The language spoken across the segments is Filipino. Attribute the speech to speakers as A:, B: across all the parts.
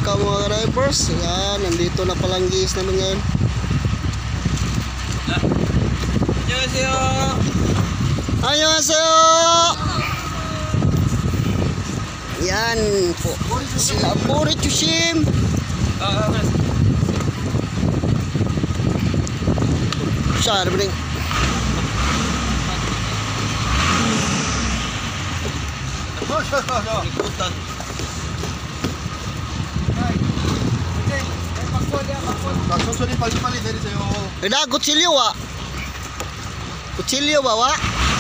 A: bangka mga drivers. Ayan, nandito na palang gis namin ngayon.
B: Annyeonghaseyo.
A: Annyeonghaseyo. Yan po sila Borit Yushim. Siya bening.
B: Ikutan.
C: 천천히 빨리빨리 내리세요.
A: Eda kutsilyo wa. Kutsilyo ba wa?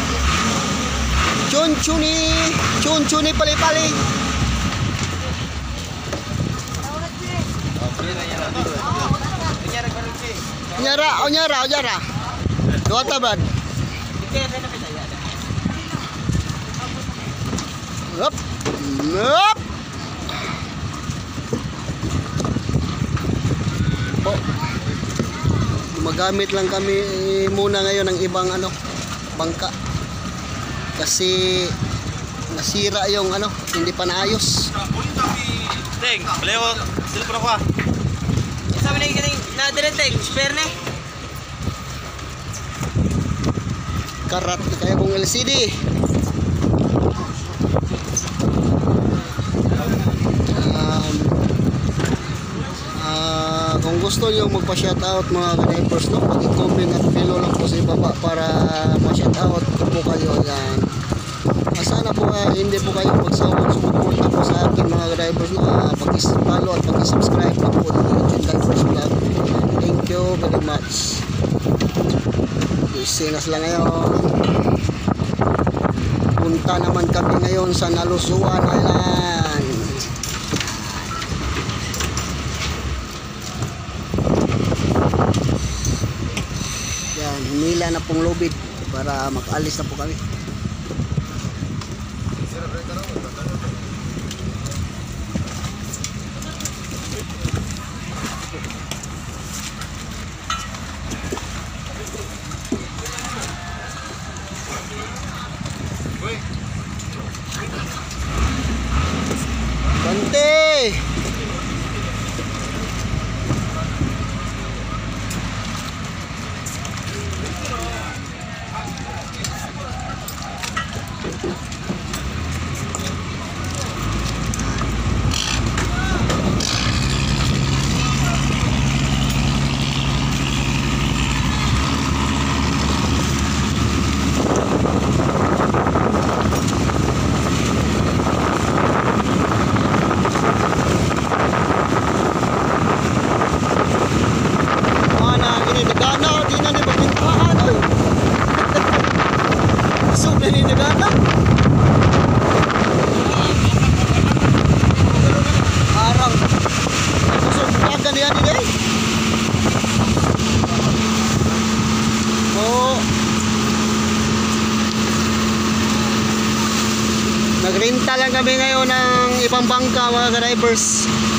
A: Chunchuni pali-pali. Onyara. Dua tabad. Up. Oh. Gumagamit lang kami muna ngayon ng ibang bangka. Kasi nasira yung hindi pa naayos.
B: Teng, balewo, telepon ako. Sabi na yung na-direct teng, spare na.
A: Karat kaya kong LCD. Kung gusto nyo magpa-shoutout mga ka-neighbors, pag-i-comment at below lang po sa ibaba para ma-shoutout ko po kayo. Yan. Sana po hindi po kayo magsawang sumuporta po sa akin mga ka-neighbors, pag-follow at pag-subscribe lang po dito yung Divers Vlog. Thank you very much. Sinas lang ngayon. Punta naman kami ngayon sa Nalusuan Island. Yan, hinila na pong lubid para makaalis na po kami. Bante! Nagrenta lang kami ngayon ng ibang bangka mga ka-drivers.